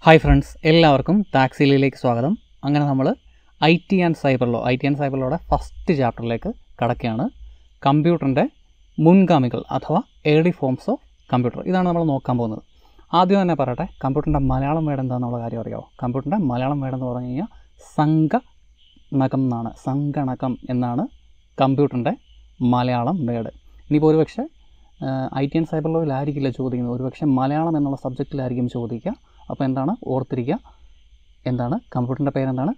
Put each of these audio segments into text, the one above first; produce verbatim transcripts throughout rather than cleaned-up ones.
Hi friends, എല്ലാവർക്കും ടാക്സിയിലേക്ക് സ്വാഗതം. അങ്ങനെ നമ്മൾ I T and cyber law I T and cyber ലോയുടെ ഫസ്റ്റ് ചാപ്റ്ററിലേക്ക് കടക്കുകയാണ്. കമ്പ്യൂട്ടറിൻ്റെ മുൻഗാമികൾ അഥവാ ഏർലി ഫോംസ് ഓഫ് കമ്പ്യൂട്ടർ, ഇതാണ് നമ്മൾ നോക്കാൻ പോകുന്നത്. ആദ്യം തന്നെ പറയട്ടെ, കമ്പ്യൂട്ടറിൻ്റെ മലയാളം വേർഡ് എന്താണെന്നുള്ള കാര്യം അറിയാമോ? കമ്പ്യൂട്ടറിൻ്റെ മലയാളം വേർഡ് എന്ന് പറഞ്ഞു കഴിഞ്ഞാൽ സംഗണകം എന്നാണ്. സംഗണകം എന്നാണ് കമ്പ്യൂട്ടറിൻ്റെ മലയാളം വേർഡ്. ഇനിയിപ്പോൾ ഒരുപക്ഷെ ഐ ടി ആൻഡ് സൈബർ ലോയിലായിരിക്കില്ല ചോദിക്കുന്നത്, ഒരുപക്ഷെ മലയാളം എന്നുള്ള സബ്ജക്റ്റിലായിരിക്കും ചോദിക്കുക. അപ്പോൾ എന്താണ് ഓർത്തിരിക്കുക, എന്താണ് കമ്പ്യൂട്ടറിൻ്റെ പേരെന്താണ്?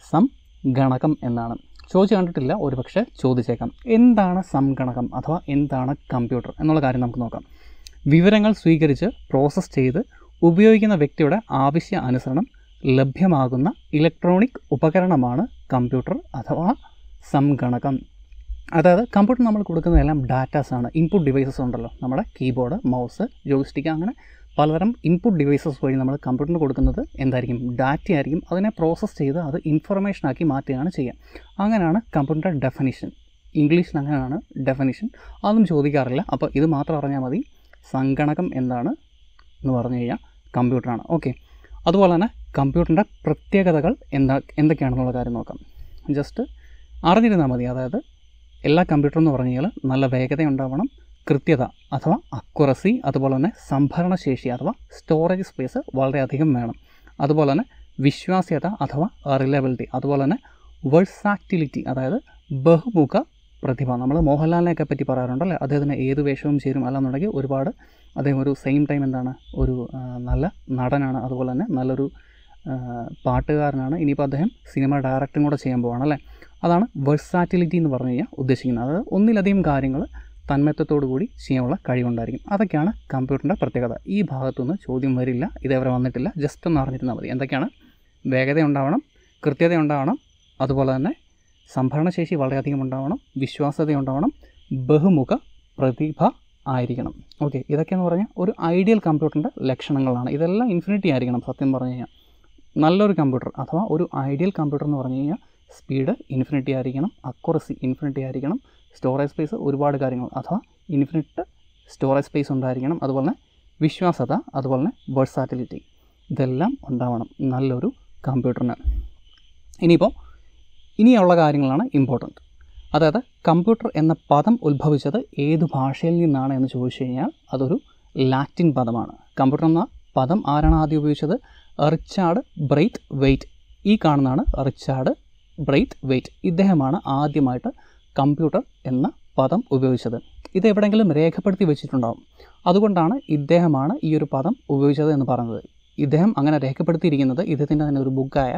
സംഗണകം എന്നാണ്. ചോദിച്ച് കണ്ടിട്ടില്ല, ഒരുപക്ഷെ ചോദിച്ചേക്കാം. എന്താണ് സംഗണകം അഥവാ എന്താണ് കമ്പ്യൂട്ടർ എന്നുള്ള കാര്യം നമുക്ക് നോക്കാം. വിവരങ്ങൾ സ്വീകരിച്ച് പ്രോസസ്സ് ചെയ്ത് ഉപയോഗിക്കുന്ന വ്യക്തിയുടെ ആവശ്യ അനുസരണം ലഭ്യമാകുന്ന ഇലക്ട്രോണിക് ഉപകരണമാണ് കമ്പ്യൂട്ടർ അഥവാ സംഗണകം. അതായത് കമ്പ്യൂട്ടർ നമ്മൾ കൊടുക്കുന്നതെല്ലാം ഡാറ്റാസാണ്. ഇൻപുട്ട് ഡിവൈസസ് ഉണ്ടല്ലോ, നമ്മുടെ കീബോർഡ്, മൗസ്, ജോയ്സ്റ്റിക്ക്, അങ്ങനെ പലതരം ഇൻപുട്ട് ഡിവൈസസ് വഴി നമ്മൾ കമ്പ്യൂട്ടറിന് കൊടുക്കുന്നത് എന്തായിരിക്കും? ഡാറ്റ ആയിരിക്കും. അതിനെ പ്രോസസ്സ് ചെയ്ത് അത് ഇൻഫർമേഷനാക്കി മാറ്റുകയാണ് ചെയ്യുക. അങ്ങനെയാണ് കമ്പ്യൂട്ടറിൻ്റെ ഡെഫിനിഷൻ. ഇംഗ്ലീഷിൽ അങ്ങനെയാണ് ഡെഫിനിഷൻ. അതൊന്നും ചോദിക്കാറില്ല. അപ്പോൾ ഇത് മാത്രം അറിഞ്ഞാൽ മതി. സംഗണകം എന്താണ് എന്ന് പറഞ്ഞു കഴിഞ്ഞാൽ കമ്പ്യൂട്ടറാണ്. ഓക്കെ, അതുപോലെ തന്നെ കമ്പ്യൂട്ടറിൻ്റെ പ്രത്യേകതകൾ എന്താ എന്തൊക്കെയാണെന്നുള്ള കാര്യം നോക്കാം. ജസ്റ്റ് അറിഞ്ഞിരുന്നാൽ മതി. അതായത് എല്ലാ കമ്പ്യൂട്ടർ എന്ന് പറഞ്ഞു കഴിഞ്ഞാൽ നല്ല വേഗത ഉണ്ടാവണം, കൃത്യത അഥവാ അക്യുറസി, അതുപോലെ തന്നെ സംഭരണശേഷി അഥവാ സ്റ്റോറേജ് സ്പേസ് വളരെയധികം വേണം, അതുപോലെ തന്നെ വിശ്വാസ്യത അഥവാ റിലയബിലിറ്റി, അതുപോലെ തന്നെ വേഴ്സാറ്റിലിറ്റി അതായത് ബഹുമുഖ പ്രതിഭ. നമ്മൾ മോഹൻലാലിനെയൊക്കെ പറ്റി പറയാറുണ്ടല്ലേ, അദ്ദേഹത്തിന് ഏത് വേഷവും ചേരും. അല്ലാന്നുണ്ടെങ്കിൽ ഒരുപാട് അദ്ദേഹം ഒരു സെയിം ടൈം എന്താണ് ഒരു നല്ല നടനാണ്, അതുപോലെ തന്നെ നല്ലൊരു പാട്ടുകാരനാണ്. ഇനിയിപ്പോൾ അദ്ദേഹം സിനിമ ഡയറക്റ്റും കൂടെ ചെയ്യാൻ പോവാണ് അല്ലേ. അതാണ് വേഴ്സാറ്റിലിറ്റി എന്ന് പറഞ്ഞു കഴിഞ്ഞാൽ ഉദ്ദേശിക്കുന്നത്. അതായത് ഒന്നിലധികം കാര്യങ്ങൾ തന്മയത്വത്തോടു കൂടി ചെയ്യാനുള്ള കഴിവുണ്ടായിരിക്കും. അതൊക്കെയാണ് കമ്പ്യൂട്ടറിൻ്റെ പ്രത്യേകത. ഈ ഭാഗത്തുനിന്ന് ചോദ്യം വരില്ല, ഇതേവരെ വന്നിട്ടില്ല. ജസ്റ്റ് ഒന്ന് അറിഞ്ഞിരുന്നാൽ മതി. എന്തൊക്കെയാണ്? വേഗത ഉണ്ടാവണം, കൃത്യത ഉണ്ടാവണം, അതുപോലെ തന്നെ സംഭരണശേഷി വളരെയധികം ഉണ്ടാവണം, വിശ്വാസ്യത ഉണ്ടാവണം, ബഹുമുഖ പ്രതിഭ ആയിരിക്കണം. ഓക്കെ, ഇതൊക്കെയെന്ന് പറഞ്ഞാൽ ഒരു ഐഡിയൽ കമ്പ്യൂട്ടറിൻ്റെ ലക്ഷണങ്ങളാണ്. ഇതെല്ലാം ഇൻഫിനിറ്റി ആയിരിക്കണം. സത്യം പറഞ്ഞു കഴിഞ്ഞാൽ നല്ലൊരു കമ്പ്യൂട്ടർ അഥവാ ഒരു ഐഡിയൽ കമ്പ്യൂട്ടർ എന്ന് പറഞ്ഞു കഴിഞ്ഞാൽ സ്പീഡ് ഇൻഫിനിറ്റി ആയിരിക്കണം, അക്യുറസി ഇൻഫിനിറ്റി ആയിരിക്കണം, സ്റ്റോറേജ് സ്പേസ് ഒരുപാട് കാര്യങ്ങൾ അഥവാ ഇൻഫിനിറ്റ് സ്റ്റോറേജ് സ്പേസ് ഉണ്ടായിരിക്കണം, അതുപോലെ തന്നെ വിശ്വാസ്യത, അതുപോലെ തന്നെ വേഴ്സാറ്റിലിറ്റി, ഇതെല്ലാം ഉണ്ടാവണം നല്ലൊരു കമ്പ്യൂട്ടറിന്. ഇനിയിപ്പോൾ ഇനിയുള്ള കാര്യങ്ങളാണ് ഇമ്പോർട്ടൻറ്റ്. അതായത് കമ്പ്യൂട്ടർ എന്ന പദം ഉത്ഭവിച്ചത് ഏത് ഭാഷയിൽ നിന്നാണ് എന്ന് ചോദിച്ചു കഴിഞ്ഞാൽ അതൊരു ലാറ്റിൻ പദമാണ്. കമ്പ്യൂട്ടർ എന്ന പദം ആരാണ് ആദ്യം ഉപയോഗിച്ചത്? Richard Braithwaite. ഈ കാണുന്നതാണ് റിച്ചാർഡ് ബ്രൈറ്റ് വെയ്റ്റ്. ഇദ്ദേഹമാണ് ആദ്യമായിട്ട് കമ്പ്യൂട്ടർ എന്ന പദം ഉപയോഗിച്ചത്. ഇത് എവിടെയെങ്കിലും രേഖപ്പെടുത്തി വെച്ചിട്ടുണ്ടാവും. അതുകൊണ്ടാണ് ഇദ്ദേഹമാണ് ഈ ഒരു പദം ഉപയോഗിച്ചത് എന്ന് പറയുന്നത്. ഇദ്ദേഹം അങ്ങനെ രേഖപ്പെടുത്തിയിരിക്കുന്നത് ഇദ്ദേഹത്തിൻ്റെ തന്നെ ഒരു ബുക്കായ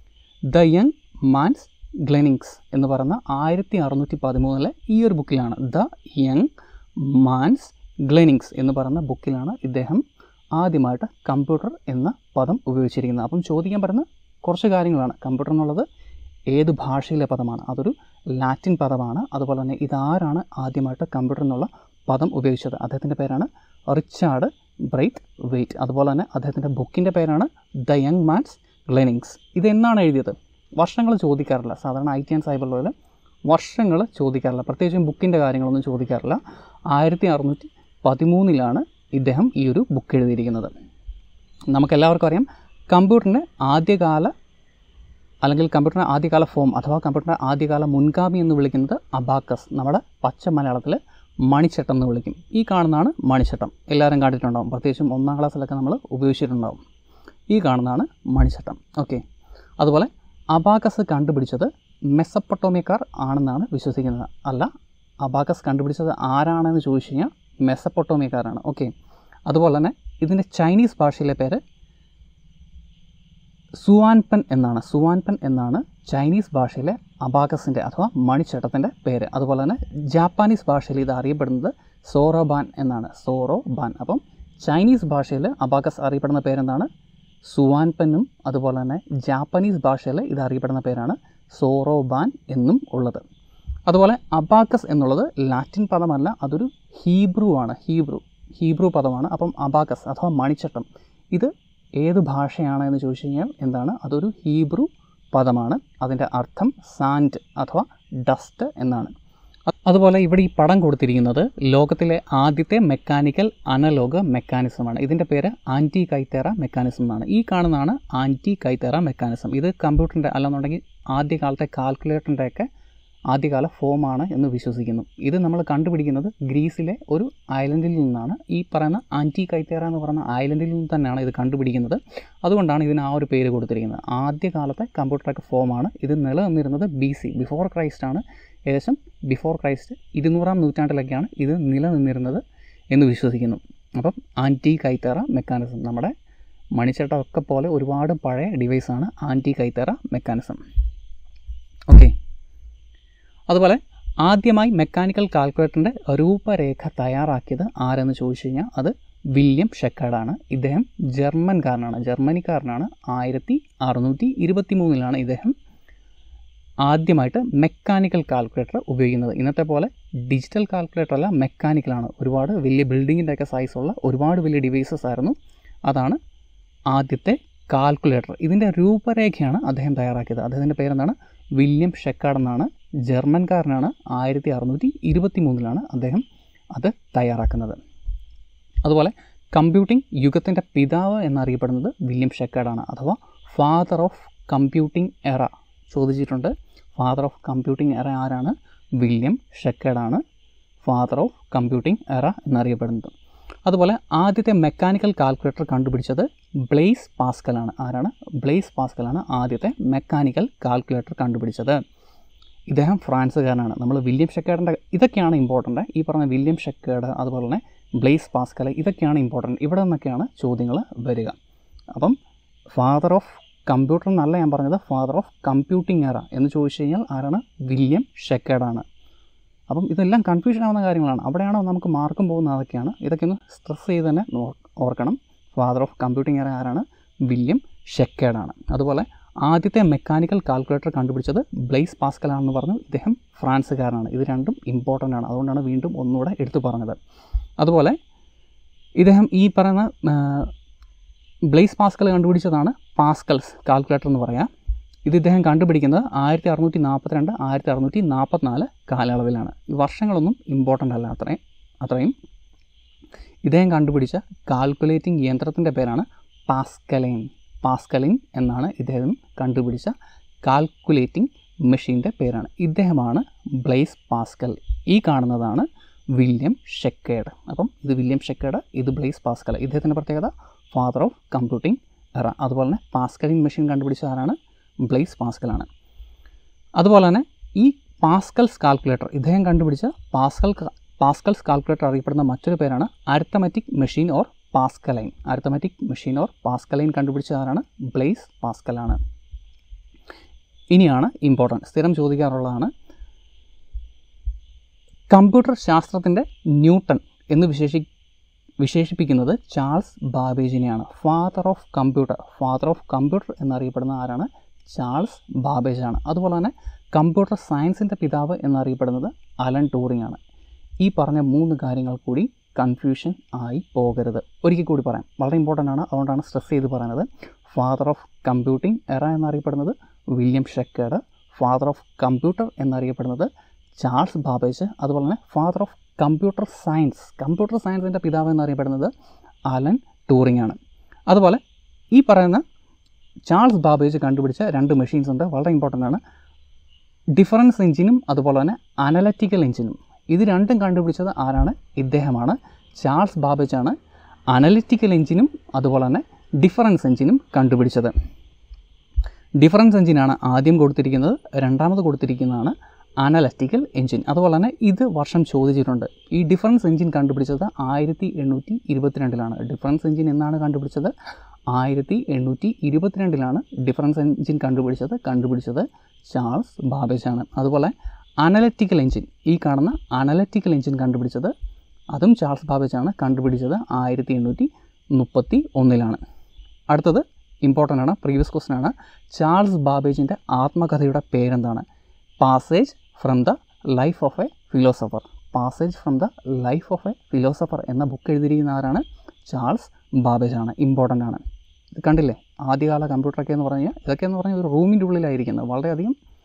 ദ യങ് മാൻസ് ഗ്ലെനിങ്സ് എന്ന് പറയുന്ന ആയിരത്തി അറുന്നൂറ്റി പതിമൂന്നിലെ ഈ ഒരു ബുക്കിലാണ്. ദ യങ് മാൻസ് ഗ്ലെനിങ്സ് എന്ന് പറയുന്ന ബുക്കിലാണ് ഇദ്ദേഹം ആദ്യമായിട്ട് കമ്പ്യൂട്ടർ എന്ന പദം ഉപയോഗിച്ചിരിക്കുന്നത്. അപ്പം ചോദിക്കാൻ പറ്റുന്ന കുറച്ച് കാര്യങ്ങളാണ്. കമ്പ്യൂട്ടർ എന്നുള്ളത് ഏത് ഭാഷയിലെ പദമാണ്? അതൊരു ലാറ്റിൻ പദമാണ്. അതുപോലെ തന്നെ ഇതാരാണ് ആദ്യമായിട്ട് കമ്പ്യൂട്ടർ എന്നുള്ള പദം ഉപയോഗിച്ചത്? അദ്ദേഹത്തിൻ്റെ പേരാണ് റിച്ചാർഡ് ബ്രൈറ്റ് വെയ്റ്റ്. അതുപോലെ തന്നെ അദ്ദേഹത്തിൻ്റെ ബുക്കിൻ്റെ പേരാണ് ദ യങ് മാൻസ് ഗ്ലെനിങ്സ്. ഇതെന്നാണ് എഴുതിയത്? വർഷങ്ങൾ ചോദിക്കാറില്ല. സാധാരണ ഐ ടി ആൻഡ് സൈബർ ലോയിൽ വർഷങ്ങൾ ചോദിക്കാറില്ല, പ്രത്യേകിച്ചും ബുക്കിൻ്റെ കാര്യങ്ങളൊന്നും ചോദിക്കാറില്ല. ആയിരത്തി അറുന്നൂറ്റി പതിമൂന്നിലാണ് ഇദ്ദേഹം ഈ ഒരു ബുക്ക് എഴുതിയിരിക്കുന്നത്. നമുക്കെല്ലാവർക്കും അറിയാം കമ്പ്യൂട്ടറിൻ്റെ ആദ്യകാല അല്ലെങ്കിൽ കമ്പ്യൂട്ടറിൻ്റെ ആദ്യകാല ഫോം അഥവാ കമ്പ്യൂട്ടറിൻ്റെ ആദ്യകാല മുൻഗാമി എന്ന് വിളിക്കുന്നത് അബാക്കസ്. നമ്മുടെ പച്ച മലയാളത്തിൽ മണിച്ചട്ടം എന്ന് വിളിക്കും. ഈ കാണുന്നതാണ് മണിച്ചട്ടം. എല്ലാവരും കണ്ടിട്ടുണ്ടാവും, പ്രത്യേകിച്ചും ഒന്നാം ക്ലാസ്സിലൊക്കെ നമ്മൾ ഉപയോഗിച്ചിട്ടുണ്ടാവും. ഈ കാണുന്നതാണ് മണിച്ചട്ടം. ഓക്കെ, അതുപോലെ അബാക്കസ് കണ്ടുപിടിച്ചത് മെസപ്പൊട്ടോമിയക്കാർ ആണെന്നാണ് വിശ്വസിക്കുന്നത്. അല്ല, അബാക്കസ് കണ്ടുപിടിച്ചത് ആരാണെന്ന് ചോദിച്ചു കഴിഞ്ഞാൽ മെസപ്പൊട്ടോമിയക്കാരാണ്. ഓക്കെ, അതുപോലെ തന്നെ ഇതിൻ്റെ ചൈനീസ് ഭാഷയിലെ പേര് സുവാൻപൻ എന്നാണ്. സുവാൻപൻ എന്നാണ് ചൈനീസ് ഭാഷയിലെ അബാക്കസിൻ്റെ അഥവാ മണിച്ചട്ടത്തിൻ്റെ പേര്. അതുപോലെ തന്നെ ജാപ്പാനീസ് ഭാഷയിൽ ഇത് അറിയപ്പെടുന്നത് സോറോബാൻ എന്നാണ്. സോറോബാൻ. അപ്പം ചൈനീസ് ഭാഷയിൽ അബാക്കസ് അറിയപ്പെടുന്ന പേരെന്താണ്? സുവാൻപെന്നും. അതുപോലെ തന്നെ ജാപ്പനീസ് ഭാഷയിൽ ഇത് അറിയപ്പെടുന്ന പേരാണ് സോറോബാൻ എന്നും ഉള്ളത്. അതുപോലെ അബാക്കസ് എന്നുള്ളത് ലാറ്റിൻ പദമല്ല, അതൊരു ഹീബ്രു ആണ്. ഹീബ്രു ഹീബ്രു പദമാണ്. അപ്പം അബാക്കസ് അഥവാ മണിച്ചട്ടം ഇത് ഏത് ഭാഷയാണ് എന്ന് ചോദിച്ചു കഴിഞ്ഞാൽ എന്താണ്? അതൊരു ഹീബ്രു പദമാണ്. അതിൻ്റെ അർത്ഥം സാൻഡ് അഥവാ ഡസ്റ്റ് എന്നാണ്. അതുപോലെ ഇവിടെ ഈ പടം കൊടുത്തിരിക്കുന്നത് ലോകത്തിലെ ആദ്യത്തെ മെക്കാനിക്കൽ അനലോഗ് മെക്കാനിസമാണ്. ഇതിൻ്റെ പേര് ആൻറ്റി കൈത്തേറ മെക്കാനിസം എന്നാണ്. ഈ കാണുന്നതാണ് ആൻറ്റി കൈത്തേറ മെക്കാനിസം. ഇത് കമ്പ്യൂട്ടറിൻ്റെ അല്ലെന്നുണ്ടെങ്കിൽ ആദ്യകാലത്തെ കാൽക്കുലേറ്ററിൻ്റെയൊക്കെ ആദ്യകാല ഫോമാണ് എന്ന് വിശ്വസിക്കുന്നു. ഇത് നമ്മൾ കണ്ടുപിടിക്കുന്നത് ഗ്രീസിലെ ഒരു ഐലൻഡിൽ നിന്നാണ്. ഈ പറയുന്ന ആൻറ്റി കൈത്തേറ എന്ന് പറയുന്ന ഐലൻഡിൽ നിന്ന് തന്നെയാണ് ഇത് കണ്ടുപിടിക്കുന്നത്. അതുകൊണ്ടാണ് ഇതിന് ആ ഒരു പേര് കൊടുത്തിരിക്കുന്നത്. ആദ്യകാലത്തെ കമ്പ്യൂട്ടറൊക്കെ ഫോമാണ്. ഇത് നിലനിന്നിരുന്നത് ബി സി ബിഫോർ ക്രൈസ്റ്റ് ആണ്. ഏകദേശം ബിഫോർ ക്രൈസ്റ്റ് ഇരുന്നൂറാം നൂറ്റാണ്ടിലൊക്കെയാണ് ഇത് നിലനിന്നിരുന്നത് എന്ന് വിശ്വസിക്കുന്നു. അപ്പം ആൻറ്റി കൈത്തേറ മെക്കാനിസം നമ്മുടെ മണിച്ചട്ട ഒക്കെ പോലെ ഒരുപാട് പഴയ ഡിവൈസാണ് ആൻറ്റി കൈത്തേറ മെക്കാനിസം. ഓക്കെ, അതുപോലെ ആദ്യമായി മെക്കാനിക്കൽ കാൽക്കുലേറ്ററിൻ്റെ രൂപരേഖ തയ്യാറാക്കിയത് ആരെന്ന് ചോദിച്ചു കഴിഞ്ഞാൽ അത് വില്യം ഷെക്കാർഡാണ്. ഇദ്ദേഹം ജർമ്മൻകാരനാണ് ജർമ്മനിക്കാരനാണ് ആയിരത്തി അറുന്നൂറ്റി ഇരുപത്തി മൂന്നിലാണ് ഇദ്ദേഹം ആദ്യമായിട്ട് മെക്കാനിക്കൽ കാൽക്കുലേറ്റർ ഉപയോഗിക്കുന്നത്. ഇന്നത്തെ പോലെ ഡിജിറ്റൽ കാൽക്കുലേറ്റർ അല്ല, മെക്കാനിക്കലാണ്. ഒരുപാട് വലിയ ബിൽഡിങ്ങിൻ്റെയൊക്കെ സൈസുള്ള ഒരുപാട് വലിയ ഡിവൈസസ് ആയിരുന്നു. അതാണ് ആദ്യത്തെ കാൽക്കുലേറ്റർ. ഇതിൻ്റെ രൂപരേഖയാണ് അദ്ദേഹം തയ്യാറാക്കിയത്. അദ്ദേഹത്തിൻ്റെ പേരെന്താണ്? വില്യം ഷെക്കാർഡ് എന്നാണ്. ജർമ്മൻകാരനാണ്. ആയിരത്തി അറുന്നൂറ്റി ഇരുപത്തി മൂന്നിലാണ് അദ്ദേഹം അത് തയ്യാറാക്കുന്നത്. അതുപോലെ കമ്പ്യൂട്ടിംഗ് യുഗത്തിൻ്റെ പിതാവ് എന്നറിയപ്പെടുന്നത് വില്യം ഷെക്കാർഡാണ്, അഥവാ ഫാദർ ഓഫ് കമ്പ്യൂട്ടിംഗ് എറ ചോദിച്ചിട്ടുണ്ട്. ഫാദർ ഓഫ് കമ്പ്യൂട്ടിംഗ് എറ ആരാണ്? വില്യം ഷെക്കാർഡാണ് ഫാദർ ഓഫ് കമ്പ്യൂട്ടിംഗ് എറ എന്നറിയപ്പെടുന്നത്. അതുപോലെ ആദ്യത്തെ മെക്കാനിക്കൽ കാൽക്കുലേറ്റർ കണ്ടുപിടിച്ചത് ബ്ലെയ്സ് പാസ്കലാണ്. ആരാണ്? ബ്ലെയ്സ് പാസ്കലാണ് ആദ്യത്തെ മെക്കാനിക്കൽ കാൽക്കുലേറ്റർ കണ്ടുപിടിച്ചത്. ഇദ്ദേഹം ഫ്രാൻസുകാരനാണ്. നമ്മൾ വില്യം ഷെക്കാർഡിൻ്റെ ഇതൊക്കെയാണ് ഇമ്പോർട്ടൻ്റ്. ഈ പറഞ്ഞ വില്യം ഷെക്കാർഡ്, അതുപോലെ തന്നെ ബ്ലെയ്സ് പാസ്കൽ, ഇതൊക്കെയാണ് ഇമ്പോർട്ടൻ്റ്. ഇവിടെ നിന്നൊക്കെയാണ് ചോദ്യങ്ങൾ വരിക. അപ്പം ഫാദർ ഓഫ് കമ്പ്യൂട്ടർ എന്നല്ല ഞാൻ പറഞ്ഞത്, ഫാദർ ഓഫ് കമ്പ്യൂട്ടിംഗ് എറ എന്ന് ചോദിച്ചു കഴിഞ്ഞാൽ ആരാണ്? വില്യം ഷെക്കാർഡാണ്. അപ്പം ഇതെല്ലാം കൺഫ്യൂഷൻ ആവുന്ന കാര്യങ്ങളാണ്. അവിടെയാണോ നമുക്ക് മാർക്കും പോകുന്നത്? അതൊക്കെയാണ്. ഇതൊക്കെ ഒന്ന് സ്ട്രെസ് ചെയ്ത് തന്നെ ഓർക്കണം. ഫാദർ ഓഫ് കമ്പ്യൂട്ടിംഗ് എറ ആരാണ്? വില്യം ഷെക്കാർഡാണ്. അതുപോലെ ആദ്യത്തെ മെക്കാനിക്കൽ കാൽക്കുലേറ്റർ കണ്ടുപിടിച്ചത് ബ്ലെയ്സ് പാസ്കലാണെന്ന് പറഞ്ഞു. ഇദ്ദേഹം ഫ്രാൻസുകാരനാണ്. ഇത് രണ്ടും ഇമ്പോർട്ടൻ്റ് ആണ്. അതുകൊണ്ടാണ് വീണ്ടും ഒന്നുകൂടെ എടുത്തു പറഞ്ഞത്. അതുപോലെ ഇദ്ദേഹം ഈ പറയുന്ന ബ്ലെയ്സ് പാസ്കൽ കണ്ടുപിടിച്ചതാണ് പാസ്കൽസ് കാൽക്കുലേറ്റർ എന്ന് പറയാം. ഇത് ഇദ്ദേഹം കണ്ടുപിടിക്കുന്നത് ആയിരത്തി അറുന്നൂറ്റി നാൽപ്പത്തിരണ്ട് ആയിരത്തി അറുന്നൂറ്റി നാൽപ്പത്തിനാല് കാലയളവിലാണ്. ഈ വർഷങ്ങളൊന്നും ഇമ്പോർട്ടൻ്റ് അല്ല അത്രയും അത്രയും ഇദ്ദേഹം കണ്ടുപിടിച്ച കാൽക്കുലേറ്റിംഗ് യന്ത്രത്തിൻ്റെ പേരാണ് പാസ്കലൈൻ. പാസ്കലിൻ എന്നാണ് ഇദ്ദേഹം കണ്ടുപിടിച്ച കാൽക്കുലേറ്റിംഗ് മെഷീൻ്റെ പേരാണ്. ഇദ്ദേഹമാണ് ബ്ലെയ്സ് പാസ്കൽ. ഈ കാണുന്നതാണ് വില്യം ഷെക്കാർഡ്. അപ്പം ഇത് വില്യം ഷെക്കാർഡ്, ഇത് ബ്ലെയ്സ് പാസ്കൽ. ഇദ്ദേഹത്തിൻ്റെ പ്രത്യേകത ഫാദർ ഓഫ് കമ്പ്യൂട്ടിംഗ് എറ. അതുപോലെ തന്നെ പാസ്കലിൻ മെഷീൻ കണ്ടുപിടിച്ച ആരാണ്? ബ്ലെയ്സ് പാസ്കലാണ്. അതുപോലെ തന്നെ ഈ പാസ്കൽസ് കാൽക്കുലേറ്റർ ഇദ്ദേഹം കണ്ടുപിടിച്ച പാസ്കൽ പാസ്കൽസ് കാൽക്കുലേറ്റർ അറിയപ്പെടുന്ന മറ്റൊരു പേരാണ് arithmetic machine or Pascaline. Arithmetic machine or Pascaline കണ്ടുപിടിച്ച ആരാണ്? ബ്ലെയ്സ് പാസ്കലാണ്. ഇനിയാണ് ഇമ്പോർട്ടൻറ്റ്, സ്ഥിരം ചോദിക്കാറുള്ളതാണ്. കമ്പ്യൂട്ടർ ശാസ്ത്രത്തിൻ്റെ ന്യൂട്ടൺ എന്ന് വിശേഷി വിശേഷിപ്പിക്കുന്നത് ചാൾസ് ബാബേജിനെയാണ്. Father of computer father of computer എന്നറിയപ്പെടുന്ന ആരാണ്? ചാൾസ് ബാബേജാണ്. അതുപോലെ തന്നെ കമ്പ്യൂട്ടർ സയൻസിൻ്റെ പിതാവ് എന്നറിയപ്പെടുന്നത് അലൻ ട്യൂറിംഗ് ആണ്. ഈ പറഞ്ഞ മൂന്ന് കാര്യങ്ങൾ കൂടി കൺഫ്യൂഷൻ ആയി പോകരുത്. ഒരിക്കൽ കൂടി പറയാം, വളരെ ഇമ്പോർട്ടൻ്റ് ആണ്. അതുകൊണ്ടാണ് സ്ട്രെസ് ചെയ്ത് പറയുന്നത്. ഫാദർ ഓഫ് കമ്പ്യൂട്ടിംഗ് എറ എന്നറിയപ്പെടുന്നത് William Schickard. Father of computer എന്നറിയപ്പെടുന്നത് ചാൾസ് ബാബേജ്. അതുപോലെ തന്നെ father of computer science computer സയൻസിൻ്റെ പിതാവ് എന്നറിയപ്പെടുന്നത് അലൻ ട്യൂറിംഗ് ആണ്. അതുപോലെ ഈ പറയുന്ന ചാൾസ് ബാബേജ് കണ്ടുപിടിച്ച രണ്ട് മെഷീൻസ് ഉണ്ട്, വളരെ ഇമ്പോർട്ടൻ്റ് ആണ്. ഡിഫറൻസ് എഞ്ചിനും അതുപോലെ തന്നെ അനലറ്റിക്കൽ എഞ്ചിനും. ഇത് രണ്ടും കണ്ടുപിടിച്ചത് ആരാണ്? ഇദ്ദേഹമാണ്, ചാൾസ് ബാബേജ് ആണ് അനലിറ്റിക്കൽ എഞ്ചിനും അതുപോലെ തന്നെ ഡിഫറൻസ് എഞ്ചിനും കണ്ടുപിടിച്ചത്. ഡിഫറൻസ് എഞ്ചിനാണ് ആദ്യം കൊടുത്തിരിക്കുന്നത്, രണ്ടാമത് കൊടുത്തിരിക്കുന്നതാണ് അനലറ്റിക്കൽ എഞ്ചിൻ. അതുപോലെ തന്നെ ഇത് വർഷം ചോദിച്ചിട്ടുണ്ട്. ഈ ഡിഫറൻസ് എഞ്ചിൻ കണ്ടുപിടിച്ചത് ആയിരത്തി എണ്ണൂറ്റി ഇരുപത്തിരണ്ടിലാണ്. ഡിഫറൻസ് എഞ്ചിൻ എന്നാണ് കണ്ടുപിടിച്ചത്? ആയിരത്തി എണ്ണൂറ്റി ഇരുപത്തിരണ്ടിലാണ് ഡിഫറൻസ് എഞ്ചിൻ കണ്ടുപിടിച്ചത്. കണ്ടുപിടിച്ചത് ചാൾസ് ബാബേജ് ആണ്. അതുപോലെ അനലറ്റിക്കൽ എഞ്ചിൻ, ഈ കാണുന്ന അനലറ്റിക്കൽ എഞ്ചിൻ കണ്ടുപിടിച്ചത് അതും ചാൾസ് ബാബേജ് ആണ്. കണ്ടുപിടിച്ചത് ആയിരത്തി എണ്ണൂറ്റി മുപ്പത്തി ഒന്നിലാണ്. അടുത്തത് ഇമ്പോർട്ടൻ്റ് ആണ്, പ്രീവിയസ് ക്വസ്റ്റൻ ആണ്. ചാൾസ് ബാബേജിൻ്റെ ആത്മകഥയുടെ പേരെന്താണ്? Passage from the life of a philosopher. Passage from the life of a philosopher എന്ന ബുക്ക് എഴുതിയിരിക്കുന്ന ആരാണ്? ചാൾസ് ബാബേജ് ആണ്. ഇമ്പോർട്ടൻ്റ് ആണ്. ഇത് കണ്ടില്ലേ, ആദ്യകാല കമ്പ്യൂട്ടറൊക്കെ എന്ന് പറഞ്ഞാൽ ഇതൊക്കെ എന്ന് പറഞ്ഞാൽ ഒരു റൂമിൻ്റെ ഉള്ളിലായിരിക്കുന്നത്. വളരെയധികം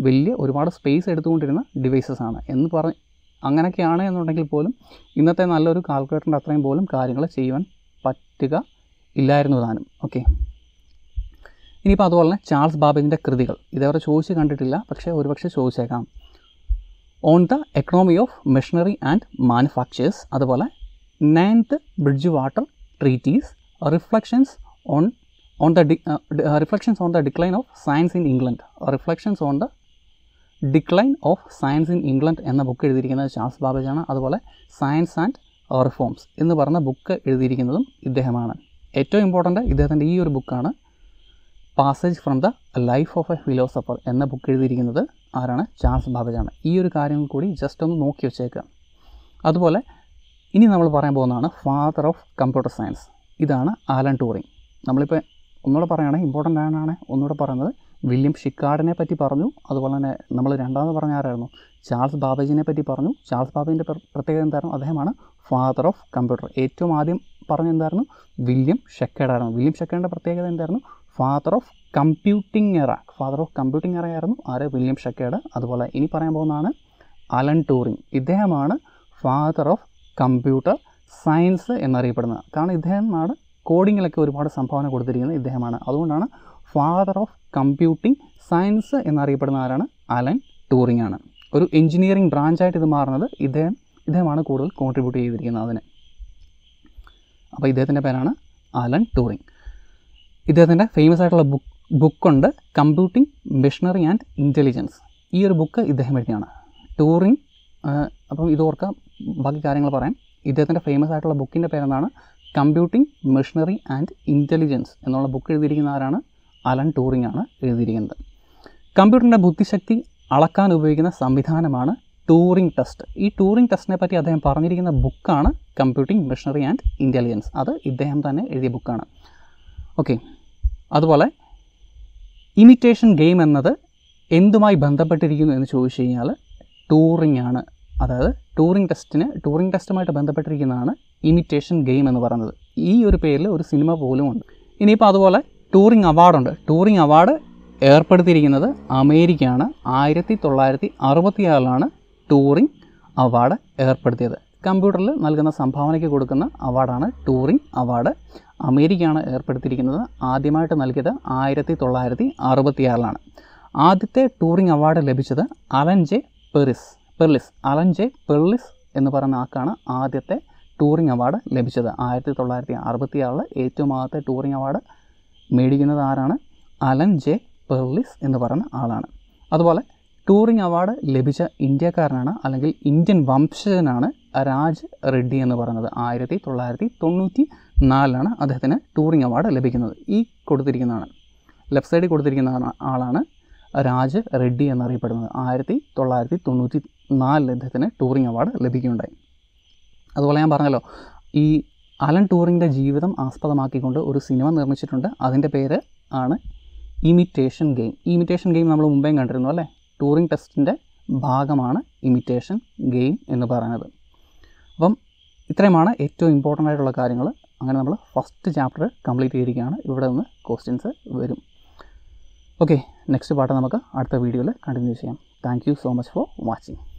വലിയ ഒരുപാട് സ്പേസ് എടുത്തുകൊണ്ടിരുന്ന ഡിവൈസസ് ആണ് എന്ന് പറഞ്ഞ് അങ്ങനെയൊക്കെയാണ് എന്നുണ്ടെങ്കിൽ പോലും ഇന്നത്തെ നല്ലൊരു കാൽക്കുലേറ്ററിൻ്റെ അത്രയും പോലും കാര്യങ്ങൾ ചെയ്യുവാൻ പറ്റുക ഇല്ലായിരുന്നു താനും. ഓക്കെ, ഇനിയിപ്പോൾ അതുപോലെ തന്നെ ചാൾസ് ബാബേജിൻ്റെ കൃതികൾ ഇതേവരെ ചോദിച്ച് കണ്ടിട്ടില്ല, പക്ഷേ ഒരുപക്ഷെ ചോദിച്ചേക്കാം. On the economy of machinery and manufactures, അതുപോലെ ninth Bridgewater treatise, reflections on on the reflections on the decline of science in England reflections on the decline of science in England എന്ന book എഴുതിയിരിക്കുന്നത് Charles ബാബേജാണ്. അതുപോലെ science and reforms എന്ന് പറഞ്ഞ book എഴുതിയിരിക്കുന്നതും ഇദ്ദേഹമാണ്. ഏറ്റവും important ഇദ്ദേഹത്തിൻ്റെ ഈ ഒരു ബുക്കാണ്. Passage from the life of a philosopher എന്ന ബുക്ക് എഴുതിയിരിക്കുന്നത് ആരാണ്? ചാൾസ് ബാബേജാണ്. ഈ ഒരു കാര്യം കൂടി ജസ്റ്റ് ഒന്ന് നോക്കി വെച്ചേക്കുക. അതുപോലെ ഇനി നമ്മൾ പറയാൻ പോകുന്നതാണ് ഫാദർ ഓഫ് കമ്പ്യൂട്ടർ സയൻസ്. ഇതാണ് ആലൻ ട്യൂറിംഗ്. നമ്മളിപ്പോൾ ഒന്നുകൂടെ പറയുകയാണെങ്കിൽ ഇമ്പോർട്ടൻ്റ് ആണ് ഒന്നുകൂടെ പറയുന്നത് വില്യം ഷിക്കാർഡിനെ പറ്റി പറഞ്ഞു. അതുപോലെ തന്നെ നമ്മൾ രണ്ടാമത് പറഞ്ഞ ആരായിരുന്നു? ചാൾസ് ബാബേജിനെ പറ്റി പറഞ്ഞു. ചാൾസ് ബാബേജിൻ്റെ പ്രത്യേകത എന്തായിരുന്നു? അദ്ദേഹമാണ് ഫാദർ ഓഫ് കമ്പ്യൂട്ടർ. ഏറ്റവും ആദ്യം പറഞ്ഞ എന്തായിരുന്നു? വില്യം ഷെക്കേർഡായിരുന്നു. വില്യം ഷെക്കേർഡിൻ്റെ പ്രത്യേകത എന്തായിരുന്നു? Father of computing era. Father of computing era ആയിരുന്നു ആര്? William Schickard. അതുപോലെ ഇനി പറയാൻ പോകുന്നതാണ് അലൻ ട്യൂറിംഗ്. ഇദ്ദേഹമാണ് ഫാദർ ഓഫ് കമ്പ്യൂട്ടർ സയൻസ് എന്നറിയപ്പെടുന്നത്. കാരണം ഇദ്ദേഹമാണ് കോഡിങ്ങിലൊക്കെ ഒരുപാട് സംഭാവന കൊടുത്തിരിക്കുന്നത് ഇദ്ദേഹമാണ്. അതുകൊണ്ടാണ് ഫാദർ ഓഫ് കമ്പ്യൂട്ടിംഗ് സയൻസ് എന്നറിയപ്പെടുന്ന ആരാണ്? അലൻ ട്യൂറിംഗ് ആണ്. ഒരു എഞ്ചിനീയറിംഗ് ബ്രാഞ്ചായിട്ട് ഇത് മാറുന്നത് ഇദ്ദേഹം ഇദ്ദേഹമാണ് കൂടുതൽ കോൺട്രിബ്യൂട്ട് ചെയ്തിരിക്കുന്നത് അതിന്. അപ്പോൾ ഇദ്ദേഹത്തിൻ്റെ പേരാണ് അലൻ ട്യൂറിംഗ്. ഇദ്ദേഹത്തിൻ്റെ ഫേമസ് ആയിട്ടുള്ള ബുക്ക് ബുക്കുണ്ട് കമ്പ്യൂട്ടിംഗ് മെഷീനറി ആൻഡ് ഇൻ്റലിജൻസ്. ഈ ഒരു ബുക്ക് ഇദ്ദേഹം എഴുതിയാണ്. ട്യൂറിംഗ് അപ്പം ഇത് ഓർക്കാം, ബാക്കി കാര്യങ്ങൾ പറയാം. ഇദ്ദേഹത്തിൻ്റെ ഫേമസ് ആയിട്ടുള്ള ബുക്കിൻ്റെ പേരെന്താണ്? കമ്പ്യൂട്ടിംഗ് മെഷീനറി ആൻഡ് ഇൻ്റലിജൻസ് എന്നുള്ള ബുക്ക് എഴുതിയിരിക്കുന്ന ആരാണ്? അലൻ ട്യൂറിംഗ് ആണ് എഴുതിയിരിക്കുന്നത്. കമ്പ്യൂട്ടറിൻ്റെ ബുദ്ധിശക്തി അളക്കാൻ ഉപയോഗിക്കുന്ന സംവിധാനമാണ് ട്യൂറിംഗ് ടെസ്റ്റ്. ഈ ട്യൂറിംഗ് ടെസ്റ്റിനെ പറ്റി അദ്ദേഹം പറഞ്ഞിരിക്കുന്ന ബുക്കാണ് കമ്പ്യൂട്ടിംഗ് മെഷീനറി ആൻഡ് ഇൻ്റലിജൻസ്. അത് ഇദ്ദേഹം തന്നെ എഴുതിയ ബുക്കാണ്. ഓക്കെ, അതുപോലെ ഇമിറ്റേഷൻ ഗെയിം എന്നത് എന്തുമായി ബന്ധപ്പെട്ടിരിക്കുന്നു എന്ന് ചോദിച്ചു കഴിഞ്ഞാൽ ട്യൂറിംഗ് ആണ്. അതായത് ട്യൂറിംഗ് ടെസ്റ്റിന് ട്യൂറിംഗ് ടെസ്റ്റുമായിട്ട് ബന്ധപ്പെട്ടിരിക്കുന്നതാണ് ഇമിറ്റേഷൻ ഗെയിം എന്ന് പറയുന്നത്. ഈ ഒരു പേരിൽ ഒരു സിനിമ പോലും ഉണ്ട്. ഇനിയിപ്പോൾ അതുപോലെ ട്യൂറിംഗ് അവാർഡുണ്ട്. ട്യൂറിംഗ് അവാർഡ് ഏർപ്പെടുത്തിയിരിക്കുന്നത് അമേരിക്കയാണ്. ആയിരത്തി തൊള്ളായിരത്തി അറുപത്തിയാറിലാണ് ട്യൂറിംഗ് അവാർഡ് ഏർപ്പെടുത്തിയത്. കമ്പ്യൂട്ടറിൽ നൽകുന്ന സംഭാവനയ്ക്ക് കൊടുക്കുന്ന അവാർഡാണ് ട്യൂറിംഗ് അവാർഡ്. അമേരിക്കയാണ് ഏർപ്പെടുത്തിയിരിക്കുന്നത്. ആദ്യമായിട്ട് നൽകിയത് ആയിരത്തി തൊള്ളായിരത്തി അറുപത്തിയാറിലാണ്. ആദ്യത്തെ ട്യൂറിംഗ് അവാർഡ് ലഭിച്ചത് Alan J Peris Perlis Alan J Perlis എന്ന് പറയുന്ന ആൾക്കാണ് ആദ്യത്തെ ട്യൂറിംഗ് അവാർഡ് ലഭിച്ചത്. ആയിരത്തി തൊള്ളായിരത്തി അറുപത്തിയാറിൽ ഏറ്റവും ആദ്യത്തെ ട്യൂറിംഗ് അവാർഡ് മേടിക്കുന്നത് ആരാണ്? അലൻ ജെ പെർലിസ് എന്ന് പറയുന്ന ആളാണ്. അതുപോലെ ട്യൂറിംഗ് അവാർഡ് ലഭിച്ച ഇന്ത്യക്കാരനാണ് അല്ലെങ്കിൽ ഇന്ത്യൻ വംശജനാണ് രാജ് റെഡ്ഡി എന്ന് പറയുന്നത്. ആയിരത്തി തൊള്ളായിരത്തി തൊണ്ണൂറ്റി നാലിലാണ് അദ്ദേഹത്തിന് ട്യൂറിംഗ് അവാർഡ് ലഭിക്കുന്നത്. ഈ കൊടുത്തിരിക്കുന്നതാണ് ലെഫ്റ്റ് സൈഡിൽ കൊടുത്തിരിക്കുന്ന ആളാണ് രാജ് റെഡ്ഡി എന്നറിയപ്പെടുന്നത്. ആയിരത്തി തൊള്ളായിരത്തി തൊണ്ണൂറ്റി നാലിൽ അദ്ദേഹത്തിന് ട്യൂറിംഗ് അവാർഡ് ലഭിക്കുകയുണ്ടായി. അതുപോലെ ഞാൻ പറഞ്ഞല്ലോ, ഈ അലൻ ട്യൂറിങ്ങിൻ്റെ ജീവിതം ആസ്പദമാക്കിക്കൊണ്ട് ഒരു സിനിമ നിർമ്മിച്ചിട്ടുണ്ട്. അതിൻ്റെ പേര് ആണ് ഇമിറ്റേഷൻ ഗെയിം. ഇമിറ്റേഷൻ ഗെയിം നമ്മൾ മുമ്പേയും കണ്ടിരുന്നു അല്ലേ? ട്യൂറിംഗ് ടെസ്റ്റിൻ്റെ ഭാഗമാണ് ഇമിറ്റേഷൻ ഗെയിം എന്ന് പറയുന്നത്. അപ്പം ഇത്രയുമാണ് ഏറ്റവും ഇമ്പോർട്ടൻ്റ് ആയിട്ടുള്ള കാര്യങ്ങൾ. അങ്ങനെ നമ്മൾ ഫസ്റ്റ് ചാപ്റ്റർ കംപ്ലീറ്റ് ചെയ്തിരിക്കുകയാണ്. ഇവിടെ നിന്ന് ക്വസ്റ്റ്യൻസ് വരും. ഓക്കെ, നെക്സ്റ്റ് പാർട്ട് നമുക്ക് അടുത്ത വീഡിയോയിൽ കണ്ടിന്യൂ ചെയ്യാം. Thank you so much for watching.